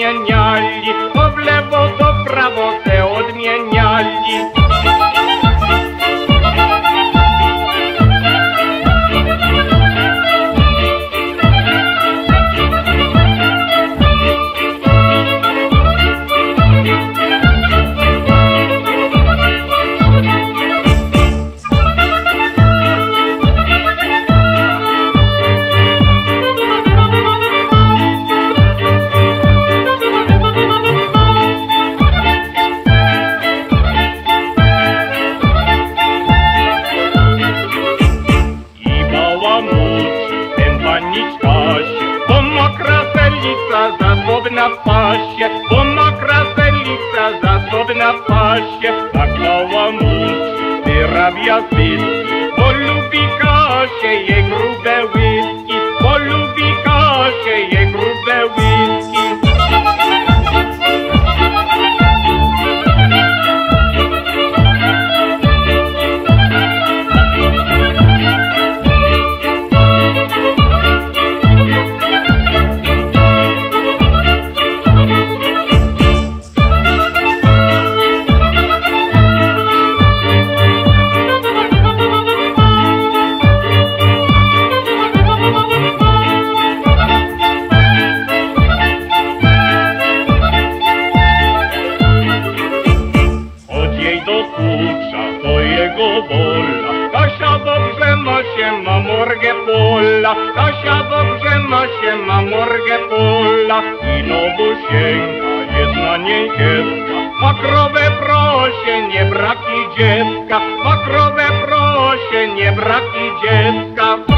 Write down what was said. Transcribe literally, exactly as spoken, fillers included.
odmieniali, to w lewo, to w prawo se odmieniali. Bo ma kraselica zasobna w pasie, bo ma kraselica zasobna w pasie. Tak mała musi, wyrabia zyski, bo lubi Kasię, jej grube łyski, bo lubi Kasię, jej grube łyski. To jego wola. Kasia dobrze ma się, ma morgę pola. Kasia dobrze ma się, ma morgę pola. I nowosieńka jest na niej dziewka. Ma krowę prosie, nie braki dziecka. Ma krowę prosie, nie braki dziecka.